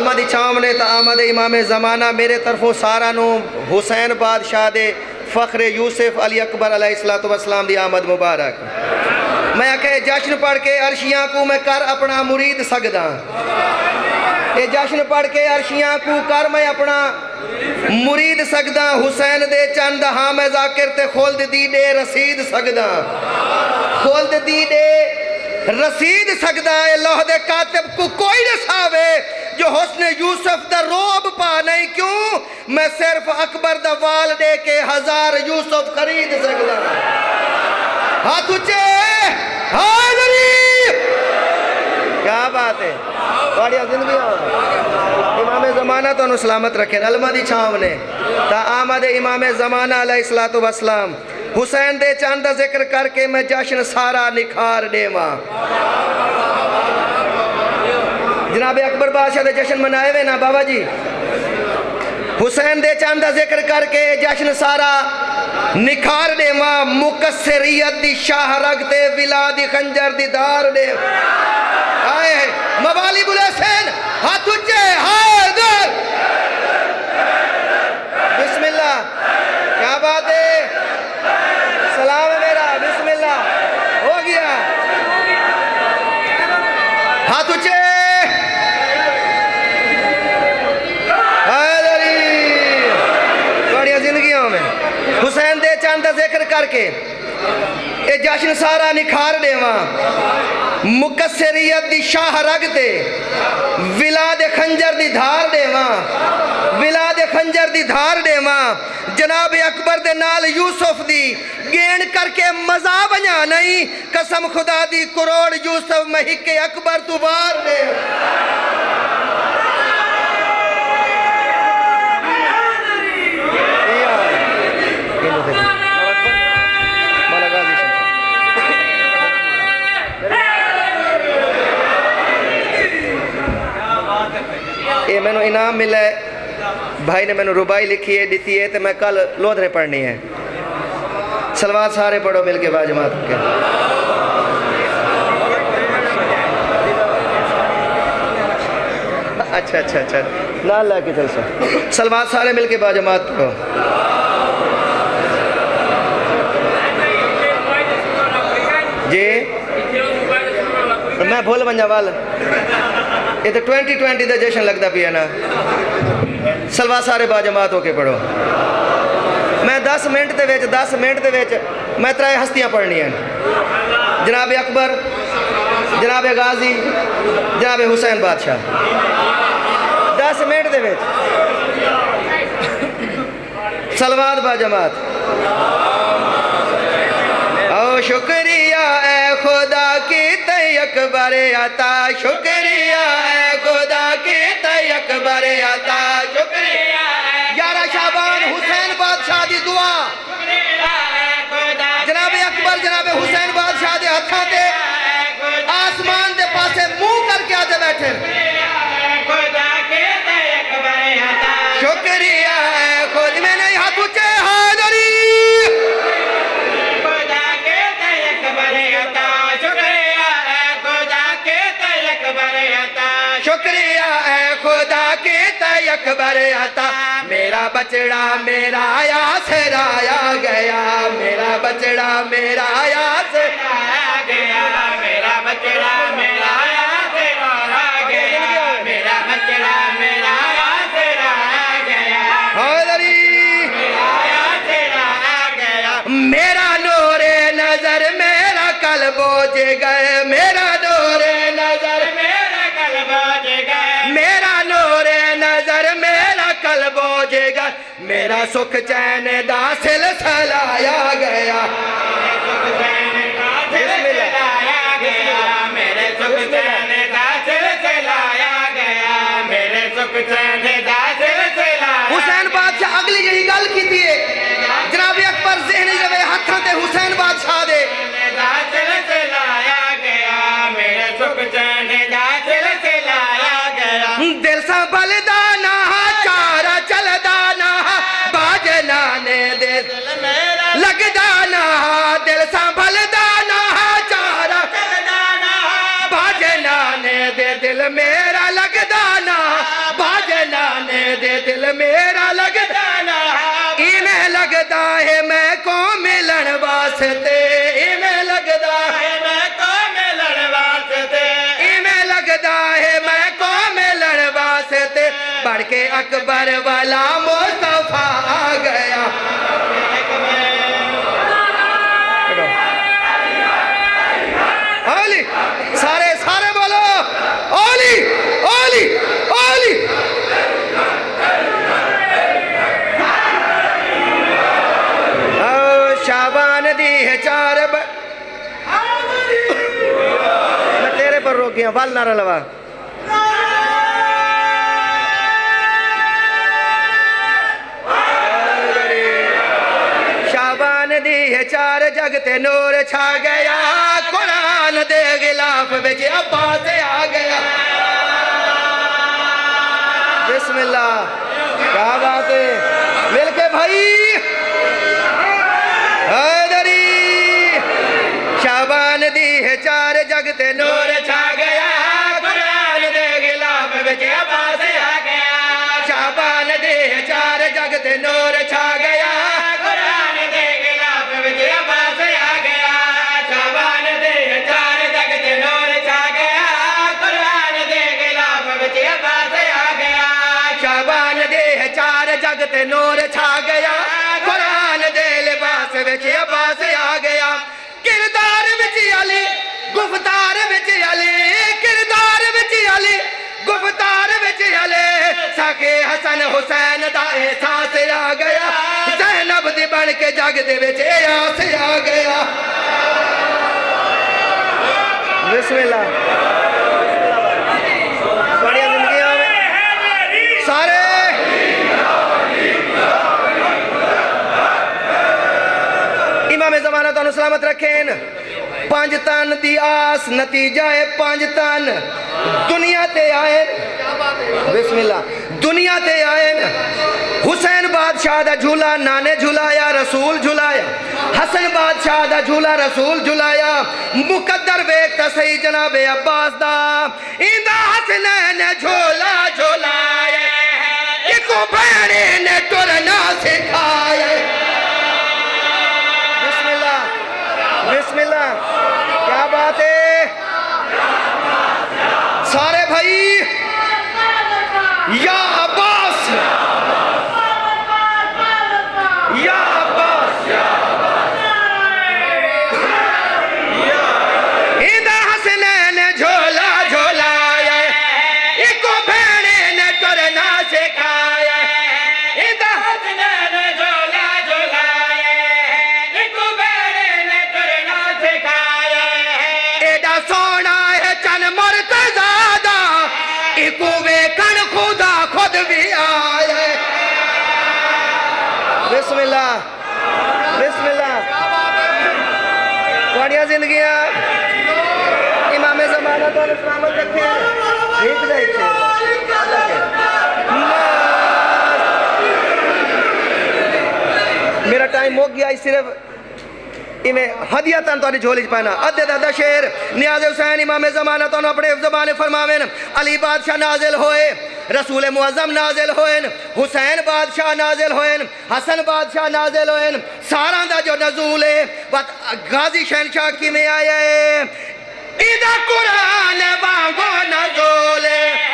अलमा दी छाव ने आमद इमाम ज़माना मेरे तरफों सारा नो हुसैन बादशाह दे फ़ख्र यूसुफ अली अकबर अलैहिस्सलातु वस्सलाम दी आमद मुबारक। मैं आखे जश्न पढ़ के अर्शियाँ को मैं कर अपना मुरीद सकदा, ये जश्न पढ़ के अर्शियाँ को कर मैं अपना मुरीद सकदा। हुसैन दे चंद हाँ मैं जाकिर ते खुल्द दी दे रसीद सकदा, खुल्द दी दे रसीद सकदा है। लौह दे कातिब को कोई न सावे जो हुस्न यूसुफ दा रोब पा नहीं, क्यों मैं सिर्फ अकबर दा वाल दे के 1000 यूसुफ खरीद सकदा। हाथ ऊंचे, हाज़री, क्या बात है, बढ़िया जिंदगी इमाम ज़माना तो सलामत रखे। अलमा दी छाव ने ता आमद इमाम ज़माना अलैहिस्सलातु वस्सलाम हुसैन दे चंद का जिक्र करके मैं जश्न सारा निखार देवा। जनाब अकबर बादशाह दे जश्न मनाए वे ना बाबा जी, हुसैन दे चंद का जिक्र करके जश्न सारा निखार देवा। मुकस्सरियत दी शाह रगते विला दी खंजर दी धार दे आए मवाली बुले सेन हाथ ऊंचे, हाज़र, बिस्मिल्लाह, क्या बात है, सलाम है मेरा, बिस्मिल्लाह, हो गया, हाथ ऊंचे, बढ़िया जिंदगियों में हुसैन दे चंद का जिक्र करके ये जश्न सारा निखार देवा। मुकस्सरियत दी शाह रगते विला दे खंजर दी धार देवा, विला दे खंजर दी धार देवा। जनाब अकबर दे नाल यूसुफ दी गेण करके मजा बना नहीं, कसम खुदा दी करोड़ यूसुफ महिके अकबर तू बार दे। ये मैंने इनाम मिला है, भाई ने मैंने रुबाई लिखी है दी है, तो मैं कल लोधरे पढ़नी है। सलवात सारे पढ़ो मिल के बाजमात के। अच्छा अच्छा अच्छा ना ला के चल सो सलवात सारे मिल के बाजमात पढ़ो। जी मैं भूल वंजा वाल ये तो 2020 का जश्न लगता पिया ना। सलवा सारे बाजमात होके पढ़ो। मैं 10 मिनट दे विच मैं 3 हस्तियां पढ़नियां, जनाब अकबर, जनाब गाजी, जनाब हुसैन बादशाह। 10 मिनट दे विच सलवात बाजमात। ओ शुक्रिया ए खुदा की अकबर आता, शुक्रिया है खुदा की अकबर आता, शुक्रिया 11 शाबान हुसैन बादशाह दी दुआ, जनाब अकबर जनाब हुसैन बादशाह दे हथा ते आसमान दे पासे मुंह करके आते बैठे। शुक्रिया है खुद में नहीं हाथ ऊंचे, हाज़री, शुक्रिया है खुदा के अकबर आता। मेरा बचड़ा मेरा यासर आया गया, मेरा बचड़ा मेरा यासर आया गया, मेरा बचड़ा मेरा यासर आया गया, मेरा बचड़ा मेरा यासर आया गया, हाज़री, मेरा यासर आया गया। मेरा नूरे नजर मेरा कल्बो जिगर, मेरा नूरे नजर मेरा नूरे नजर मेरा कल्बो जिगर, मेरा सुख चैन दा सिलसिलाया गया, मेरे सुख चैन दा सिलसिलाया गया, मेरे सुख चैन दा सिलसिलाया। हुसैन बादशाह अगली यही गल की थी जनाब अकबर ज़हन जवे हथां ते हुसैन बादशाह दे सिलसिलाया गया, मेरे सुख चैन दा सिलसिलाया गया। दिल सा बलिदाना चारा चलदा ना बाजना ने दिल मेरा लगदा ना, दिल सा बलिदाना चारा चलदा ना बाजना ने दिल मेरा लगदा ना वास्ते बढ़ के अकबर वाला मुस्तफा आ गया। ओली सारे सारे बोलो ओली ओली ओली। शाबान दी है चार मैं तेरे पर रोक गया वाल नारा लवा। शाबान दी है चार जगते नूर छा गया। कुरान दे गिलाफ बिच अब्बास आ गया। बिस्मिल्लाह क्या बात है मिलके भाई। शाबान दी है चार जगते नूर छा गया। कुरान दे गिलाफ बिच अब्बास आ गया। शाबान दे है चार जगते नूर छा गया। कुरान दे गिलाफ बिच अब्बास आ गया। शाबान दे है चार जगते नूर छा गया। कुरान दे गिलाफ बिच अब्बास आ गया। शाबान दे है चार जगते नूर छा गया। कुरान दे लिबास बिच अब्बास आ गया। किरदार विच अली गुफ्तार विच अली। किरदार विच अली गुफ्तार विच अली। सखे हसन हुसैन दा एहसास आ गया। ज़ैनब दी बन के जग दे विच आस आ गया। बिस्मिल्लाह बड़ी जिंदगियां में सारे इमाम ज़माना तो सलामत रखें। पांच तन दी आस नतीजा है पांच तन दुनिया ते आए। बिस्मिल्लाह दुनिया ते आए। हुसैन बादशाह दा झूला नाने झुलाया रसूल झुलाया। हसन बादशाह दा झूला रसूल झुलाया। मुकद्दर वेख ता सही जनाबे अब्बास दा इंदा हसनैन झूला झुलाया। इको भैणे ने तुरना सिखाया। बिस्मिल्लाह क्या बात है सारे भाई। या अब्बास या अब्बास इंदा हसनैन झोला झोलाया। इको भेड़े ने करना सिखाया। इंदा हसनैन झोला झोलाया। इको भेड़े ने करना सिखाया। एडा सोना है चन मुर्तज़ा दा। इको वेखन खुदा खुद भी आया। बिस्मिल्लाह बिस्मिल्लाह बढ़िया जिंदगियां इमाम ज़माना तो सलामत रखे। मेरा टाइम हो गया सिर्फ इमें हदिया तन तो झोली च पाना अद्धे दा शेर नियाज़ हुसैन इमाम ज़माना तो अपने ज़बान फरमावेन। अली बादशाह नाजिल होए। रसूल मुअज़्ज़म नाजिल होए। हुसैन बादशाह नाजिल होए। हसन बादशाह नाजिल होए। सारा दा जो नज़ूल है बात गाजी शहनशाह की में आया है। इदा कुरान वांगो नज़ूल है।